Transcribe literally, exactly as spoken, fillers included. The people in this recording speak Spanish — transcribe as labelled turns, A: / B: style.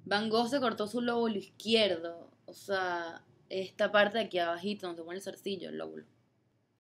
A: Van Gogh se cortó su lóbulo izquierdo. O sea, esta parte de aquí abajito donde se pone el zarcillo, el lóbulo.